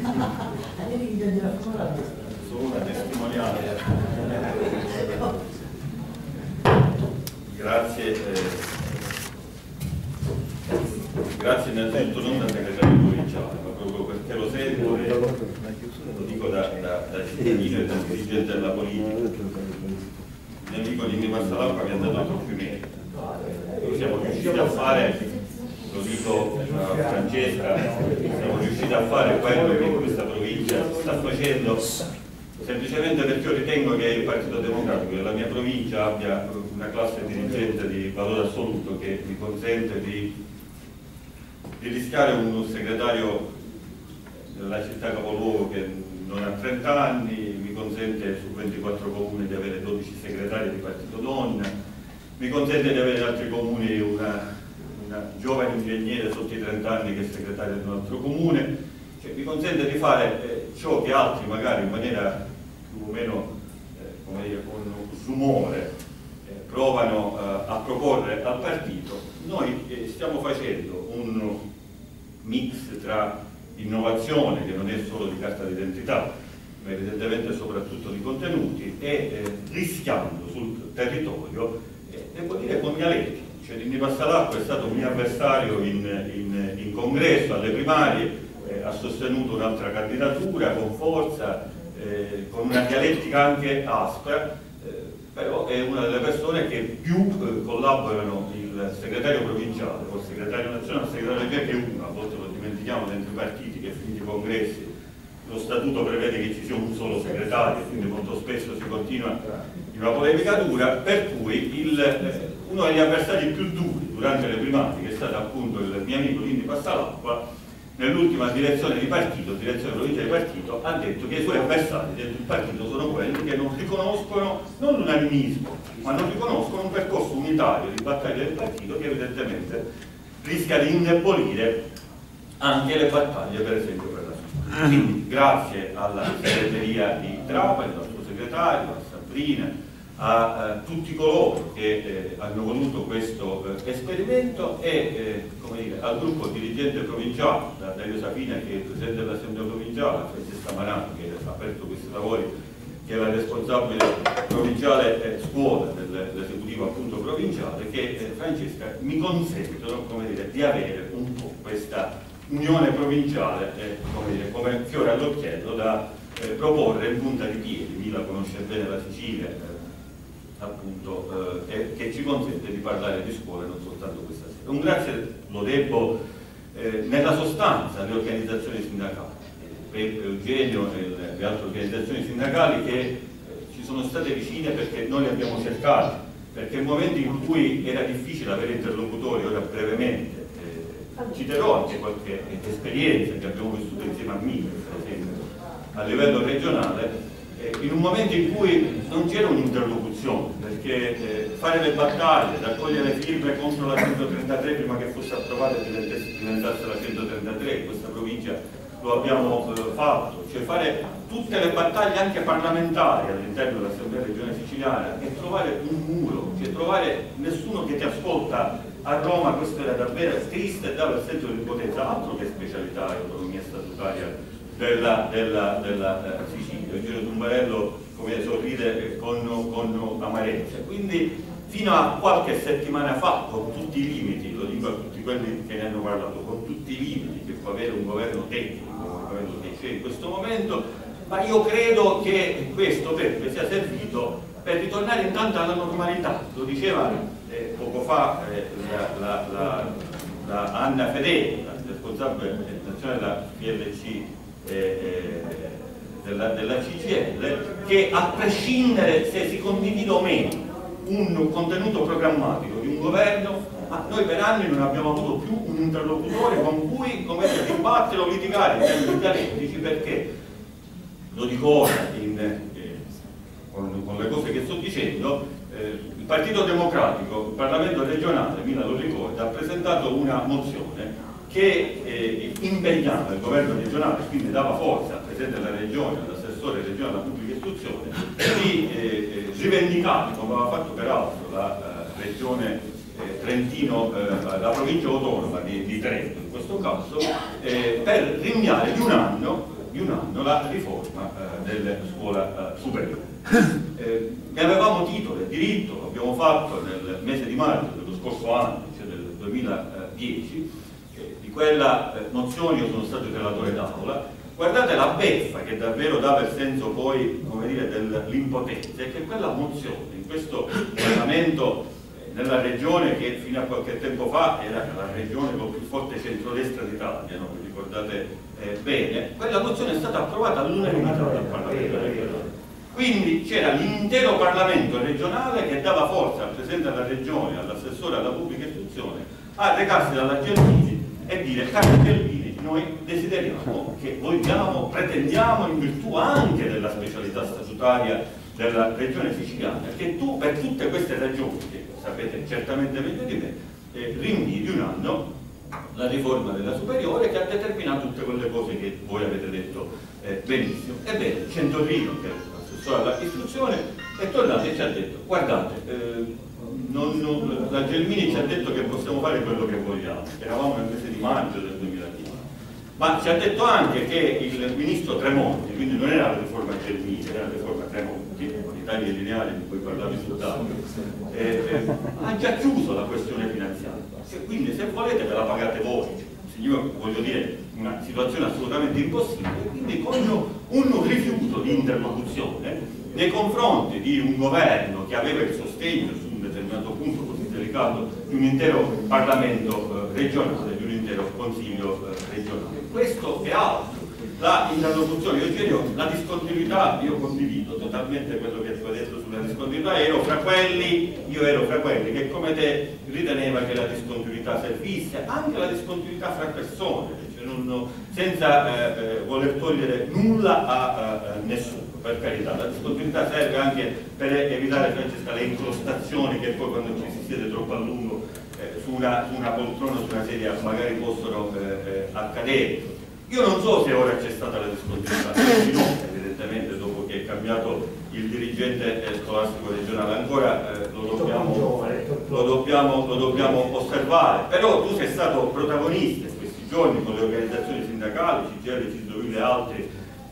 Solo una testimonianza. Grazie innanzitutto non da segretario provinciale, ma proprio perché lo sento e lo dico da cittadino e da dirigente della politica. Il mio amico Ninni Passalacqua mi ha dato troppi meriti. Lo siamo riusciti a fare, lo dico a Francesca, siamo riusciti a fare quello che in questa provincia sta facendo semplicemente perché io ritengo che il Partito Democratico della mia provincia abbia una classe dirigente di valore assoluto che mi consente di rischiare un segretario della città capoluogo che non ha 30 anni, mi consente su 24 comuni di avere 12 segretari di Partito Donna, mi consente di avere in altri comuni una giovane ingegnere sotto i 30 anni che è segretaria di un altro comune, cioè, mi consente di fare ciò che altri magari in maniera più o meno come dire, con rumore provano a proporre al partito. Noi stiamo facendo un mix tra innovazione, che non è solo di carta d'identità, ma evidentemente soprattutto di contenuti, e rischiando sul territorio, devo dire con dialetti. Cioè, Ninni Passalacqua è stato un mio avversario in congresso, alle primarie, ha sostenuto un'altra candidatura con forza, con una dialettica anche aspra, però è una delle persone che più collaborano il segretario provinciale con il segretario nazionale, il segretario regionale, che è uno, a volte lo dimentichiamo dentro i partiti, che finiti i congressi lo statuto prevede che ci sia un solo segretario, quindi molto spesso si continua in una polemica dura, per cui uno degli avversari più duri durante le primarie, che è stato appunto il mio amico Ninni Passalacqua, nell'ultima direzione di partito, direzione provinciale di partito, ha detto che i suoi avversari dentro il partito sono quelli che non riconoscono, non l'unanimismo, ma non riconoscono un percorso unitario di battaglia del partito che evidentemente rischia di indebolire anche le battaglie, per esempio, per la scuola. Quindi grazie alla segreteria di Trapani, al suo segretario, a Sabrina, a tutti coloro che hanno voluto questo esperimento e come dire, al gruppo dirigente provinciale, da Dario Safina, che è il presidente dell'Assemblea provinciale, a Francesca Marano, che ha aperto questi lavori, che è la responsabile provinciale scuola dell'esecutivo appunto provinciale, che Francesca mi consentono, come dire, di avere un po' questa unione provinciale come fiore all'occhiello da proporre in punta di piedi. Mila conosce bene la Sicilia, appunto, che ci consente di parlare di scuola non soltanto questa sera. Un grazie lo debbo nella sostanza alle organizzazioni sindacali, Peppe, Eugenio e le altre organizzazioni sindacali che ci sono state vicine perché noi le abbiamo cercate, perché nel momento in cui era difficile avere interlocutori, ora brevemente citerò anche qualche esperienza che abbiamo vissuto insieme a Mila, per esempio, a livello regionale, in un momento in cui non c'era un'interlocuzione, perché fare le battaglie, raccogliere firme contro la 133 prima che fosse approvata e diventasse la 133, in questa provincia lo abbiamo fatto, cioè fare tutte le battaglie anche parlamentari all'interno dell'Assemblea regionale siciliana e trovare un muro, cioè trovare nessuno che ti ascolta a Roma. Questo era davvero triste e dava il senso di impotenza, altro che specialità e autonomia statutaria della Sicilia. Giro Tumbarello come sorride con amarezza. Quindi fino a qualche settimana fa, con tutti i limiti, lo dico a tutti quelli che ne hanno parlato, con tutti i limiti che può avere un governo tecnico, un governo che c'è in questo momento, ma io credo che questo Peppe sia servito per ritornare intanto alla normalità. Lo diceva poco fa la Anna Fedeli, la responsabile nazionale della PLC della CGIL, che a prescindere se si condivide o meno un contenuto programmatico di un governo, ma noi per anni non abbiamo avuto più un interlocutore con cui dibattere o litigare in termini dialettici, perché lo dico ora con le cose che sto dicendo, il Partito Democratico, il Parlamento regionale, Mila lo ricorda, ha presentato una mozione che impegnava il governo regionale, quindi dava forza al Presidente della Regione, all'assessore regionale della pubblica istruzione, di rivendicare, come aveva fatto peraltro la Regione Trentino, la provincia autonoma di Trento in questo caso, per rinviare di un anno di un anno la riforma della scuola superiore. Ne avevamo titolo e diritto, lo abbiamo fatto nel mese di maggio dello scorso anno, cioè del 2010, di quella mozione io sono stato il relatore d'aula. Guardate la beffa che davvero dava il senso poi, come dire, dell'impotenza, è che quella mozione in questo Parlamento, nella regione che fino a qualche tempo fa era la regione con più forte centrodestra d'Italia, no? Vi ricordate bene, quella mozione è stata approvata all'unanimità dal Parlamento regionale. Quindi c'era l'intero Parlamento regionale che dava forza al Presidente della Regione, all'assessore alla pubblica istruzione, a recarsi dalla Gelmini e dire: caro Gelmini, noi desideriamo, che vogliamo, pretendiamo, in virtù anche della specialità statutaria della regione siciliana, che tu per tutte queste ragioni, che sapete certamente meglio di me, rinvii di un anno la riforma della superiore, che ha determinato tutte quelle cose che voi avete detto benissimo. Ebbene, Centorino, che è l'assessore all'istruzione, è tornato e ci ha detto: guardate, la Gelmini ci ha detto che possiamo fare quello che vogliamo. Eravamo nel mese di maggio del 2010, ma ci ha detto anche che il ministro Tremonti, quindi non era la riforma Gelmini, era la riforma Tremonti, con i tagli lineari di cui parlavi sul tavolo, ha già chiuso la questione finanziaria. Quindi se volete ve la pagate voi. Io voglio dire, una situazione assolutamente impossibile, quindi con un rifiuto di interlocuzione nei confronti di un governo che aveva il sostegno su un determinato punto così delicato di un intero Parlamento regionale, di un intero Consiglio regionale. Questo è altro. La interlocuzione, la discontinuità, io condivido totalmente quello che tu hai detto sulla discontinuità, io ero fra quelli che come te riteneva che la discontinuità servisse, anche la discontinuità fra persone, cioè senza voler togliere nulla a nessuno, per carità. La discontinuità serve anche per evitare, Francesca, le incrostazioni che poi quando ci si siede troppo a lungo su una poltrona, su una sedia, magari possono accadere. Io non so se ora c'è stata la discontinuità, no, evidentemente dopo che è cambiato il dirigente scolastico regionale, ancora lo dobbiamo osservare, però tu sei stato protagonista in questi giorni con le organizzazioni sindacali, CGIL, CISL e altri,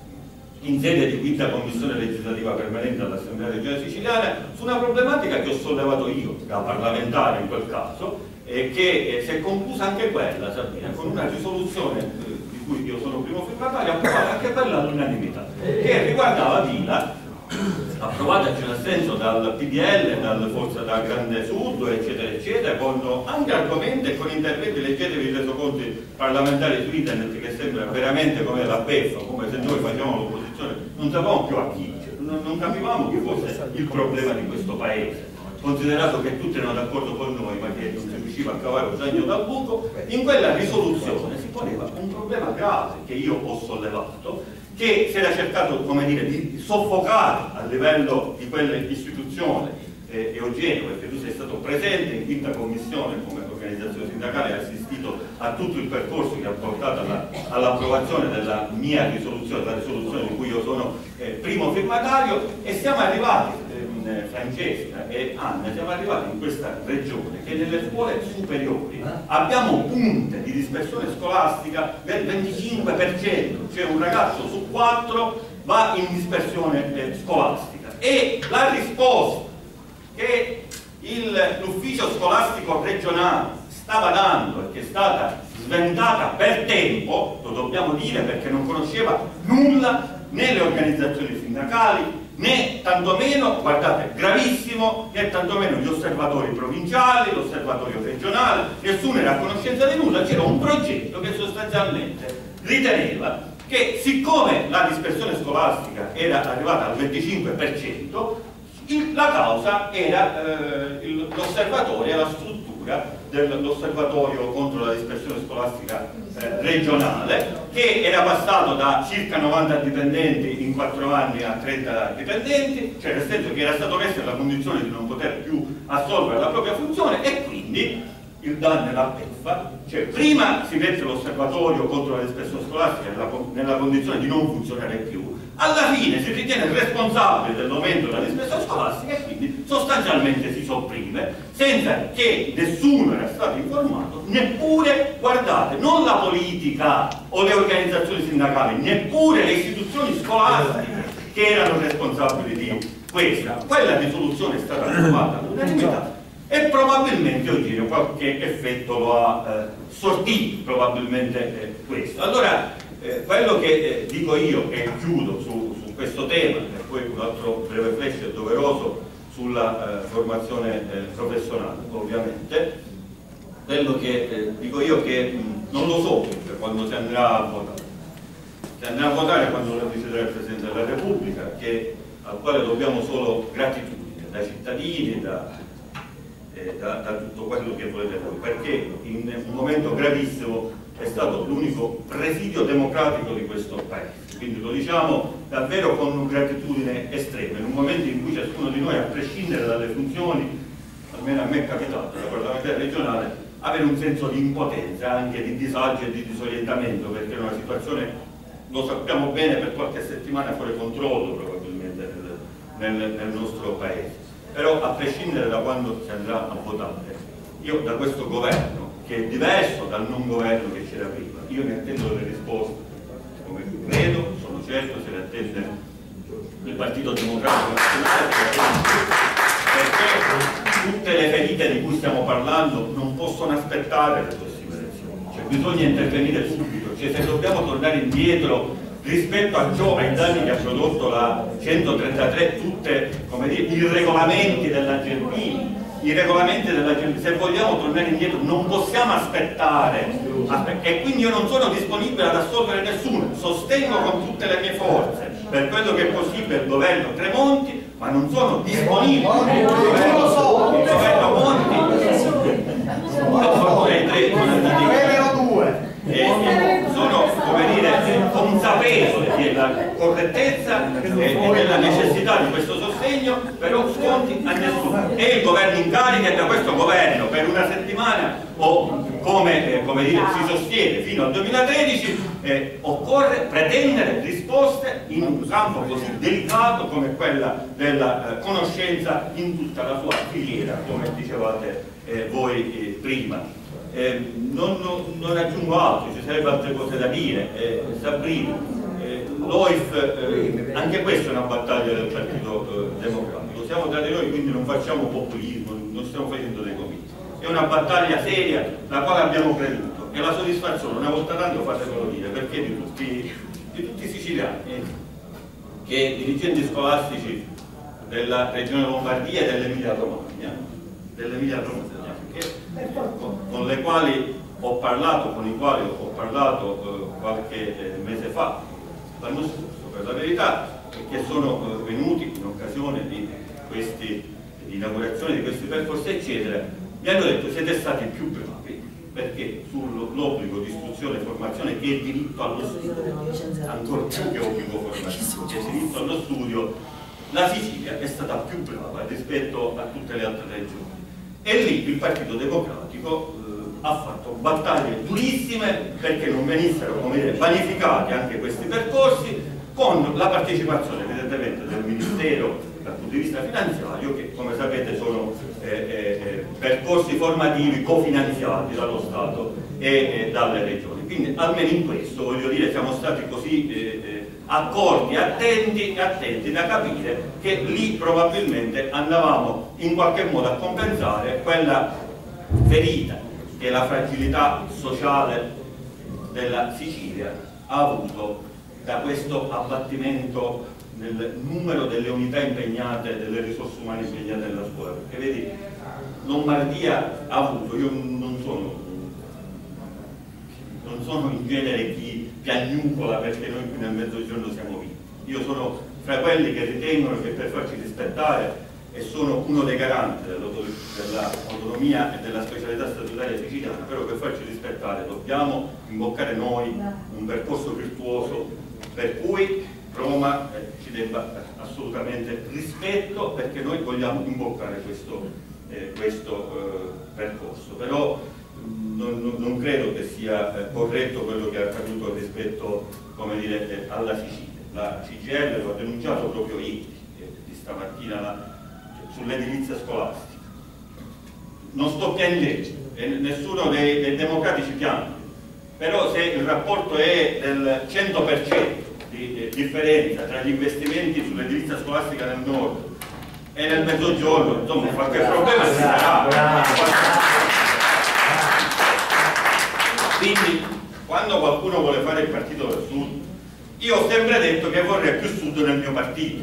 in sede di quinta commissione legislativa permanente all'Assemblea regionale siciliana, su una problematica che ho sollevato io, da parlamentare in quel caso, e che si è conclusa anche quella, Sabina, con una risoluzione di cui io sono primo firmatario, approvata anche quella all'unanimità, che riguardava Vila, approvata in assenso dal PDL, dal Grande Sud, eccetera, eccetera, con anche argomenti e con interventi, leggetevi i resoconti parlamentari su internet, che sembra veramente come la beffa, come se noi facevamo l'opposizione, non sapevamo più a chi, non capivamo chi fosse il problema di questo paese, considerato che tutti erano d'accordo con noi, ma che non si riusciva a cavare un ragno dal buco. In quella risoluzione si poneva un problema grave che io ho sollevato, che si era cercato, come dire, di soffocare a livello di quell'istituzione Eugenio, perché tu sei stato presente in quinta commissione come organizzazione sindacale, hai assistito a tutto il percorso che ha portato all'approvazione della mia risoluzione, la risoluzione di cui io sono primo firmatario, e siamo arrivati, Francesca e Anna, siamo arrivati in questa regione che nelle scuole superiori abbiamo punte di dispersione scolastica del 25%, cioè un ragazzo su 4 va in dispersione scolastica, e la risposta che l'ufficio scolastico regionale stava dando e che è stata sventata per tempo, lo dobbiamo dire, perché non conosceva nulla né le organizzazioni sindacali né tantomeno, guardate, gravissimo, né tantomeno gli osservatori provinciali, l'osservatorio regionale, nessuno era a conoscenza di nulla. C'era un progetto che sostanzialmente riteneva che, siccome la dispersione scolastica era arrivata al 25%, la causa era l'osservatorio e la struttura dell'osservatorio contro la dispersione scolastica regionale, che era passato da circa 90 dipendenti in 4 anni a 30 dipendenti, cioè nel senso che era stato messo nella condizione di non poter più assolvere la propria funzione, e quindi il danno e la beffa, cioè prima si mette l'osservatorio contro la dispersione scolastica nella condizione di non funzionare più, alla fine si ritiene responsabile dell'aumento della spesa scolastica e quindi sostanzialmente si sopprime senza che nessuno era stato informato, neppure, guardate, non la politica o le organizzazioni sindacali, neppure le istituzioni scolastiche che erano responsabili di questa. Quella risoluzione è stata approvata all'unanimità e probabilmente oggi qualche effetto lo ha sortito, probabilmente questo. Allora, quello che dico io, e chiudo su questo tema, e poi un altro breve flash è doveroso sulla formazione professionale, ovviamente, quello che dico io che non lo so quando si andrà a votare. Si andrà a votare quando lo deciderà il Presidente della Repubblica, al quale dobbiamo solo gratitudine, da cittadini, da tutto quello che volete voi, perché in un momento gravissimo è stato l'unico presidio democratico di questo Paese. Quindi lo diciamo davvero con gratitudine estrema, in un momento in cui ciascuno di noi, a prescindere dalle funzioni, almeno a me è capitato da parlamentare regionale, avere un senso di impotenza, anche di disagio e di disorientamento, perché è una situazione, lo sappiamo bene, per qualche settimana fuori controllo probabilmente nel nostro Paese. Però a prescindere da quando si andrà a votare, io da questo governo, che è diverso dal non governo che c'era prima, io ne attendo delle risposte, come credo, sono certo se le attende il Partito Democratico Nazionale, perché tutte le ferite di cui stiamo parlando non possono aspettare le prossime elezioni, cioè bisogna intervenire subito, cioè se dobbiamo tornare indietro rispetto a ciò, ai danni che ha prodotto la 133, tutte, come dire, i regolamenti dell'Argentina, se vogliamo tornare indietro non possiamo aspettare, e quindi io non sono disponibile ad assolvere nessuno, sostengo con tutte le mie forze per quello che è possibile il governo Tremonti, ma non sono disponibile il governo Monti, sono, come dire, consapevole della correttezza e della necessità di questo sostegno, però sconti a nessuno. E il governo in carica, e da questo governo per una settimana o come dire, si sostiene fino al 2013, occorre pretendere risposte in un campo così delicato come quella della conoscenza in tutta la sua filiera, come dicevate voi prima. Non aggiungo altro, ci sarebbero altre cose da dire. Sabrina, l'OIF, anche questa è una battaglia del Partito Democratico, siamo tra di noi, quindi non facciamo populismo, non stiamo facendo dei comizi, è una battaglia seria la quale abbiamo creduto, e la soddisfazione una volta tanto fatemelo dire, perché di tutti i siciliani che dirigenti scolastici della regione Lombardia e dell'Emilia Romagna, con i quali ho parlato qualche mese fa, l'anno scorso per la verità, che sono venuti in occasione di queste inaugurazioni di questi percorsi eccetera, mi hanno detto siete stati più bravi, perché sull'obbligo di istruzione e formazione, che è diritto allo studio, ancora più che obbligo formativo, che è diritto allo studio, la Sicilia è stata più brava rispetto a tutte le altre regioni. E lì il Partito Democratico ha fatto battaglie durissime perché non venissero, come dire, vanificati anche questi percorsi, con la partecipazione evidentemente del Ministero dal punto di vista finanziario, che come sapete sono percorsi formativi cofinanziati dallo Stato e dalle regioni. Quindi almeno in questo, voglio dire, siamo stati così accorti, attenti da capire che lì probabilmente andavamo in qualche modo a compensare quella ferita che la fragilità sociale della Sicilia ha avuto da questo abbattimento nel numero delle unità impegnate, delle risorse umane impegnate nella scuola. Perché vedi, Lombardia ha avuto, io non sono in genere chi piagnucola perché noi qui nel Mezzogiorno siamo vinti. Io sono fra quelli che ritengono che per farci rispettare, e sono uno dei garanti dell'autonomia e della specialità statutaria siciliana, però per farci rispettare dobbiamo imboccare noi un percorso virtuoso per cui Roma ci debba assolutamente rispetto, perché noi vogliamo imboccare questo percorso. Però non credo che sia corretto quello che è accaduto rispetto, come dire, alla Sicilia. la CGIL lo ha denunciato proprio ieri, di stamattina, sull'edilizia scolastica. Non sto piangendo, e nessuno dei democratici piange, però se il rapporto è del 100% di differenza tra gli investimenti sull'edilizia scolastica nel nord e nel mezzogiorno, insomma qualche problema si sarà. Quindi quando qualcuno vuole fare il partito del sud, io ho sempre detto che vorrei più sud nel mio partito.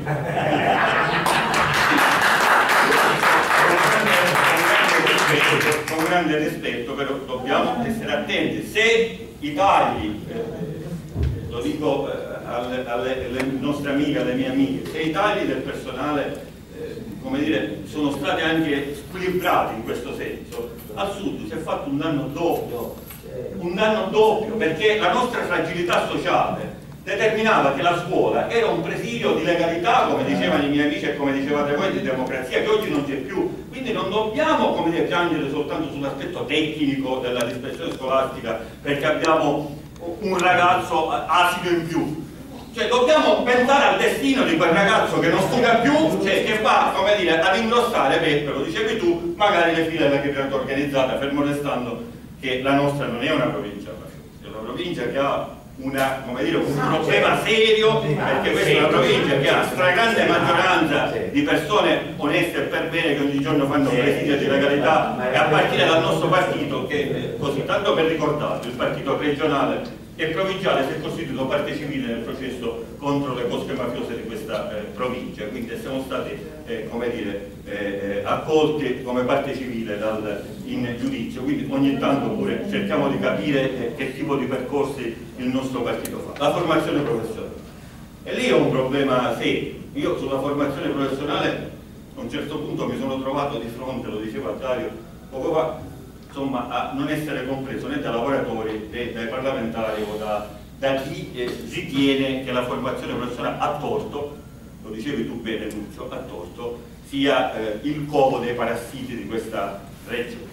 Con grande rispetto, però dobbiamo essere attenti. Se i tagli, lo dico alle nostre amiche, alle mie amiche, se i tagli del personale come dire, sono stati anche squilibrati in questo senso, al sud si è fatto un danno doppio, perché la nostra fragilità sociale determinava che la scuola era un presidio di legalità, come dicevano i miei amici e come dicevate voi, di democrazia, che oggi non c'è più. Quindi non dobbiamo, come dire, piangere soltanto sull'aspetto tecnico della dispersione scolastica perché abbiamo un ragazzo asilo in più. Cioè dobbiamo pensare al destino di quel ragazzo che non studia più, cioè che va, come dire, ad ingrossare, Peppe, lo dicevi tu, magari le file della criminalità organizzata, fermo restando che la nostra non è una provincia, è una provincia che ha come dire, un problema serio, perché questa è una provincia che ha stragrande maggioranza di persone oneste e per bene che ogni giorno fanno presidio di legalità, e a partire dal nostro partito, che così tanto per ricordarlo, il partito regionale e provinciale si è costituito parte civile nel processo contro le cosche mafiose di questa provincia, quindi siamo stati come dire, accolti come parte civile in giudizio, quindi ogni tanto pure cerchiamo di capire che tipo di percorsi il nostro partito fa. La formazione professionale, e lì ho un problema serio. Io sulla formazione professionale a un certo punto mi sono trovato di fronte, lo diceva Dario poco fa, insomma, a non essere compreso né dai lavoratori né dai parlamentari o da chi ritiene che la formazione professionale a torto, lo dicevi tu bene Lucio, a torto sia il covo dei parassiti di questa regione.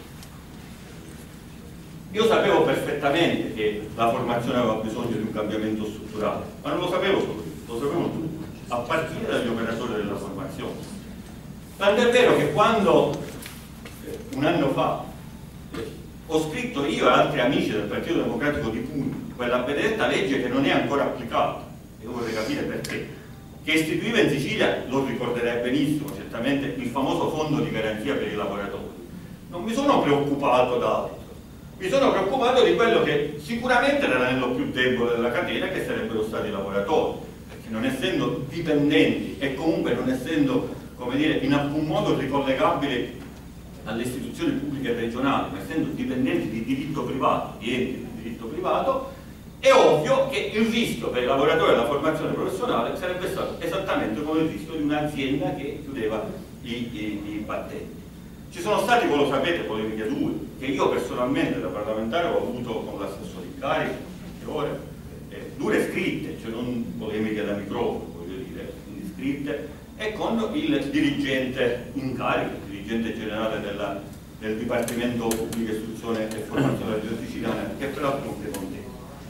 Io sapevo perfettamente che la formazione aveva bisogno di un cambiamento strutturale, ma non lo sapevo solo io, lo sapevano tutti, a partire dagli operatori della formazione. Tant'è vero che quando un anno fa ho scritto io e altri amici del Partito Democratico di Puglia quella benedetta legge che non è ancora applicata, e io vorrei capire perché, che istituiva in Sicilia, lo ricorderei benissimo certamente, il famoso fondo di garanzia per i lavoratori. Non mi sono preoccupato d'altro, mi sono preoccupato di quello che sicuramente era l'anello più debole della catena, che sarebbero stati i lavoratori, perché non essendo dipendenti e comunque non essendo, come dire, in alcun modo ricollegabili alle istituzioni pubbliche e regionali, ma essendo dipendenti di diritto privato, di enti di diritto privato, è ovvio che il rischio per i lavoratori della formazione professionale sarebbe stato esattamente come il rischio di un'azienda che chiudeva i battenti. Ci sono stati, voi lo sapete, polemiche dure, che io personalmente da parlamentare ho avuto con l'assessore Incarico, ore, dure scritte, cioè non polemiche da microfono, voglio dire, quindi scritte, e con il dirigente Incarico, il dirigente generale del Dipartimento Pubblica Istruzione e Formazione della Regione Siciliana, che peraltro non è contento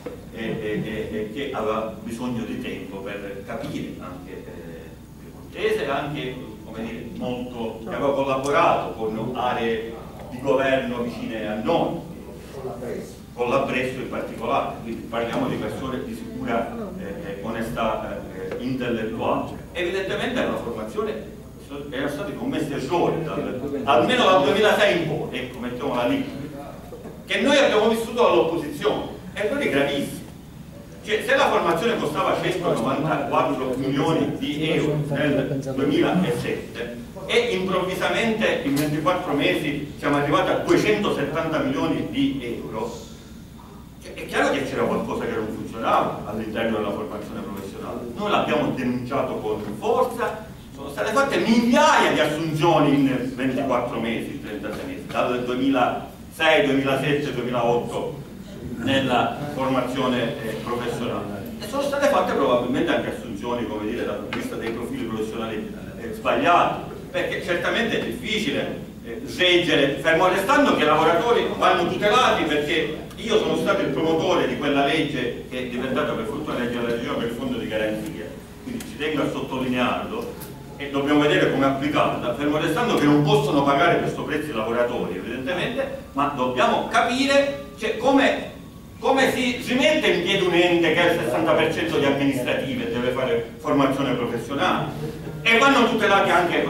e che aveva bisogno di tempo per capire anche le contese, anche, come dire, molto, che aveva collaborato con aree di governo vicine a noi, con l'Abruzzo in particolare, quindi parliamo di persone di sicura onestà intellettuale. Evidentemente nella formazione erano stati commessi errori, almeno dal 2006 in poi, ecco, mettiamola lì, che noi abbiamo vissuto dall'opposizione, errori gravissimi. Cioè, se la formazione costava 194 milioni di euro nel 2007 e improvvisamente in 24 mesi siamo arrivati a 270 milioni di euro, cioè, è chiaro che c'era qualcosa che non funzionava all'interno della formazione professionale. Noi l'abbiamo denunciato con forza, sono state fatte migliaia di assunzioni in 24 mesi, 36 mesi, dal 2006, 2007, 2008 nella formazione professionale, e sono state fatte probabilmente anche assunzioni, come dire, dal punto di vista dei profili professionali sbagliati, perché certamente è difficile reggere, fermo restando che i lavoratori vanno tutelati, perché io sono stato il promotore di quella legge che è diventata per fortuna legge della regione per il fondo di garanzia, tengo a sottolinearlo, e dobbiamo vedere come applicarla, fermo restando che non possono pagare questo prezzo i lavoratori evidentemente, ma dobbiamo capire, cioè, come si mette in piedi un ente che ha il 60% di amministrative e deve fare formazione professionale, e vanno tutelati anche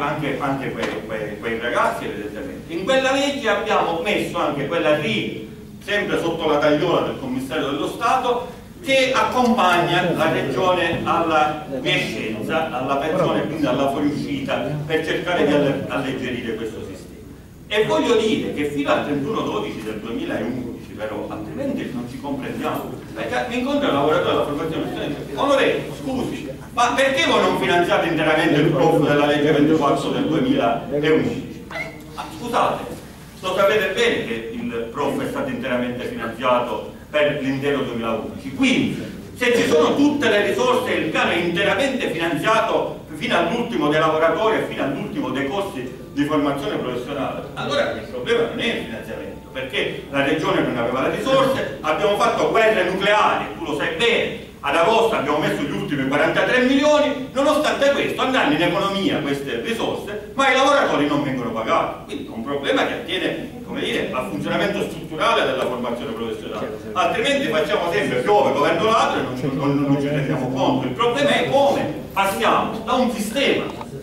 quei ragazzi evidentemente. In quella legge abbiamo messo anche quella RIE, sempre sotto la tagliola del commissario dello Stato, che accompagna la regione alla quiescenza, alla pensione, quindi alla fuoriuscita, per cercare di alleggerire questo sistema. E voglio dire che fino al 31/12 del 2011 però, altrimenti non ci comprendiamo, perché mi incontra un lavoratore della formazione professionale e dice: onorevole, scusi, ma perché voi non finanziate interamente il prof della legge 24 del 2011? Scusate, lo sapete bene che il prof è stato interamente finanziato per l'intero 2011, quindi se ci sono tutte le risorse e il piano è interamente finanziato fino all'ultimo dei lavoratori e fino all'ultimo dei corsi di formazione professionale, allora il problema non è il finanziamento, perché la regione non aveva le risorse, abbiamo fatto guerre nucleari, tu lo sai bene, ad agosto abbiamo messo gli ultimi 43 milioni, nonostante questo andranno in economia queste risorse, ma i lavoratori non vengono pagati, quindi è un problema che attiene, come dire, al funzionamento strutturale della formazione professionale, altrimenti facciamo sempre piove, governo ladro e non ci rendiamo conto. Il problema è come passiamo da un sistema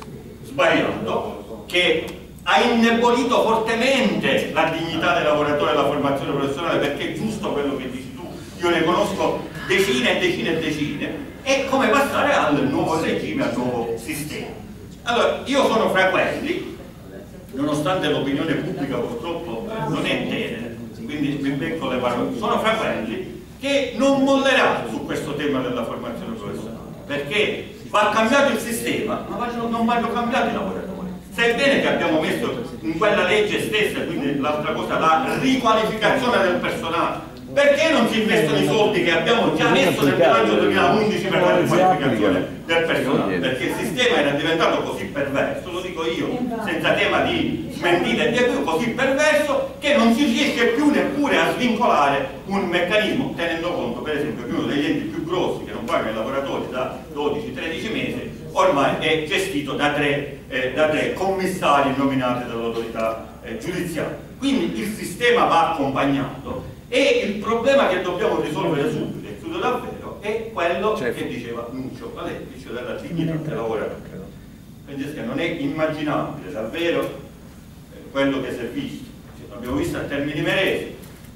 sbagliato che ha indebolito fortemente la dignità dei lavoratori della formazione professionale, perché è giusto quello che dici tu, io ne conosco decine e decine e decine, e come passare al nuovo regime, al nuovo sistema. Allora, io sono fra quelli, nonostante l'opinione pubblica purtroppo non è tenera, quindi mi becco le parole, sono fra quelli che non mollerà su questo tema della formazione professionale, perché va cambiato il sistema, ma non vanno cambiati i lavoratori. Sebbene che abbiamo messo in quella legge stessa, quindi l'altra cosa, la riqualificazione del personale, perché non si investono i soldi che abbiamo già messo nel bilancio 2011 per la riqualificazione del personale? Perché il sistema era diventato così perverso, lo dico io, senza tema di smentita e di più, così perverso che non si riesce più neppure a svincolare un meccanismo, tenendo conto per esempio che uno degli enti più grossi che non paga i lavoratori da 12-13 mesi ormai è gestito da tre commissari nominati dall'autorità giudiziaria. Quindi il sistema va accompagnato. E il problema che dobbiamo risolvere subito, e chiudo davvero, è quello che diceva Nuccio Valentici della dignità del lavoratore. Francesca, non è immaginabile davvero quello che si è visto. L'abbiamo visto a Termini Imerese,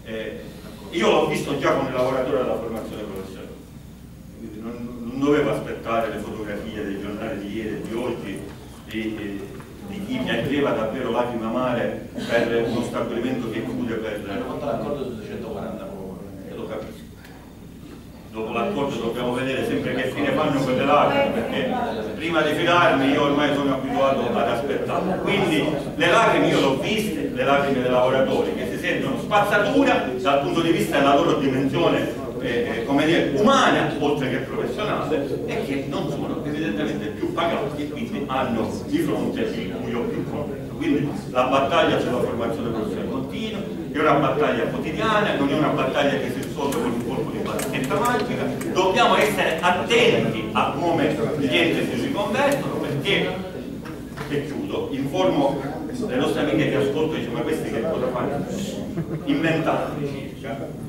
io l'ho visto già come lavoratore della formazione professionale, quindi non dovevo aspettare le fotografie dei giornali di ieri e di oggi di chi piangeva davvero lacrime amare per uno stabilimento che chiude per l'accordo su 240 e lo capisco. Dopo l'accordo dobbiamo vedere sempre che fine fanno quelle lacrime, perché prima di fidarmi io ormai sono abituato ad aspettare. Quindi le lacrime io le ho viste, le lacrime dei lavoratori che si sentono spazzatura dal punto di vista della loro dimensione come dire, umana oltre che professionale, e che non sono evidentemente più pagati e quindi hanno di fronte il buio più completo. Quindi la battaglia sulla formazione professionale continua, è una battaglia quotidiana, non è una battaglia che si risolve con un colpo di bacchetta magica. Dobbiamo essere attenti a come gli enti si riconvertono, perché, e chiudo, informo le nostre amiche che ascolto e dicono: ma questi che cosa fanno? In 20 anni circa,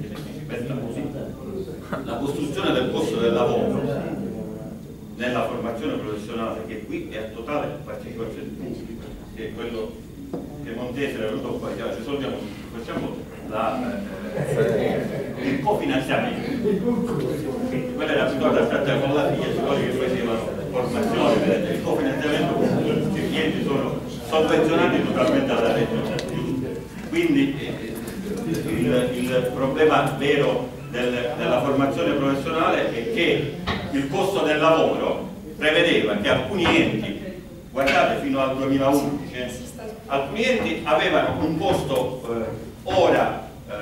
la costruzione del posto del lavoro nella formazione professionale, che qui è a totale partecipazione pubblica, che è quello che Montese era venuto qua, ci soldiamo, facciamo il cofinanziamento. Quella era abituata a trattare con la figlia, quelli che facevano formazione, vedete, il cofinanziamento pubblico, i clienti sono sovvenzionati totalmente dalla regione. Quindi il problema vero della formazione professionale è che il costo del lavoro prevedeva che alcuni enti, guardate fino al 2011, alcuni enti avevano un costo ora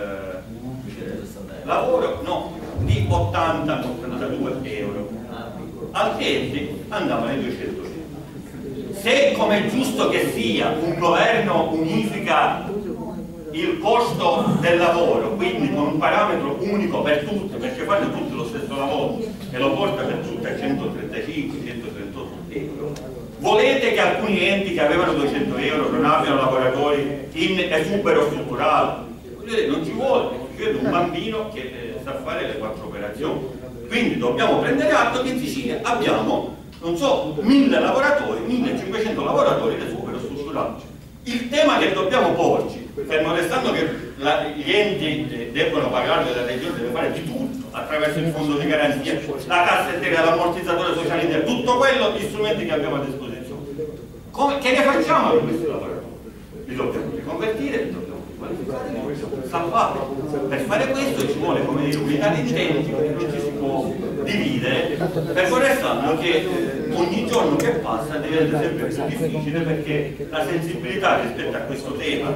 lavoro di 80-82 euro, altri enti andavano ai 200 euro. Se, come è giusto che sia, un governo unifica il costo del lavoro, quindi con un parametro unico per tutti, perché fanno tutti lo stesso lavoro e lo porta per tutti a 130 135, 138 euro. Volete che alcuni enti che avevano 200 euro non abbiano lavoratori in esubero strutturale? Non ci vuole, c'è un bambino che sa fare le 4 operazioni. Quindi dobbiamo prendere atto che in Sicilia abbiamo, non so, 1000 lavoratori, 1500 lavoratori in esubero strutturale. Il tema che dobbiamo porci, fermo restando che gli enti debbono pagare, la regione deve fare di tutto attraverso il fondo di garanzia, la cassa integra, l'ammortizzatore sociale, tutto quello, gli strumenti che abbiamo a disposizione. Che ne facciamo di questi lavoratori? Li dobbiamo riconvertire, li dobbiamo riqualificare, salvare. Per fare questo ci vuole, come dire, unità di intenti, perché non ci si può dividere, fermo restando che ogni giorno che passa diventa sempre più difficile, perché la sensibilità rispetto a questo tema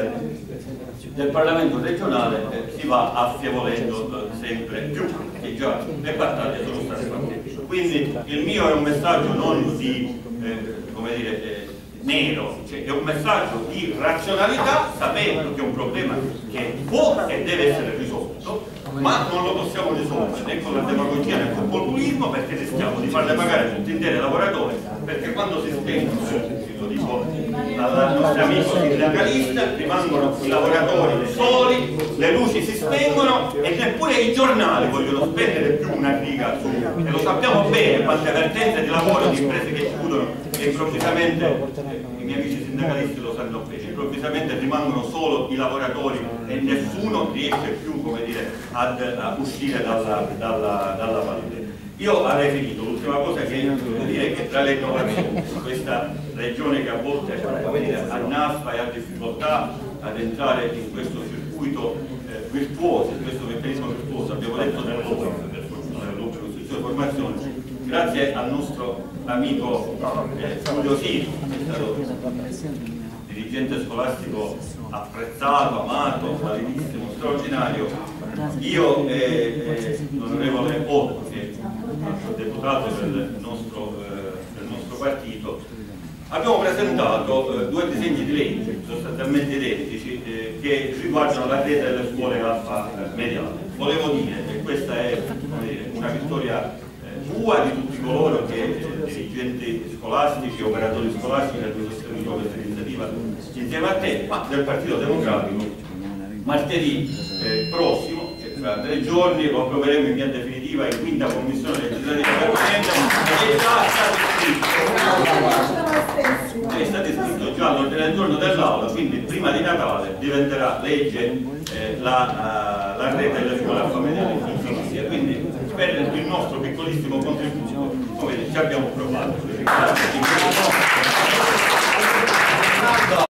del Parlamento regionale si va affievolendo sempre più, perché già le battaglie sono state fatte. Quindi il mio è un messaggio non di come dire, nero, cioè è un messaggio di razionalità, sapendo che è un problema che può e deve essere risolto, ma non lo possiamo risolvere né con la demagogia né con il populismo, perché rischiamo di farle pagare tutti interi ai lavoratori, perché quando si spengono, lo dico al nostro amico sindacalista, rimangono i lavoratori soli, le luci si spengono e neppure i giornali vogliono spendere più una riga su, e lo sappiamo bene quante vertenze di lavoro di imprese che chiudono e improvvisamente, i miei amici sindacalisti lo sanno bene, improvvisamente rimangono solo i lavoratori e nessuno riesce più, come dire, a uscire dalla valle. Io avrei finito, l'ultima cosa che devo dire è che tra le innovazioni di questa regione che a volte annaffa e ha difficoltà ad entrare in questo circuito virtuoso, in questo meccanismo virtuoso, abbiamo detto nell'opera, per fortuna nell'opera costruzione e formazione, grazie al nostro amico Giulio Siri, che è stato dirigente scolastico apprezzato, amato, validissimo, straordinario. Io e l'onorevole Otto, che è un deputato del nostro partito, abbiamo presentato 2 disegni di legge sostanzialmente identici che riguardano la rete delle scuole alfa mediane. Volevo dire che questa è una vittoria tua, di tutti coloro che dirigenti scolastici, operatori scolastici hanno sostenuto questa iniziativa insieme a te, ma del Partito Democratico. Martedì prossimo, cioè tra 3 giorni, lo approveremo in via definitiva in quinta commissione legislativa permanente ed è stato iscritto già all'ordine del giorno dell'Aula, quindi prima di Natale diventerà legge la rete delle scuole alfa mediane in Sicilia. Quindi per il nostro piccolissimo contributo, come ci abbiamo provato.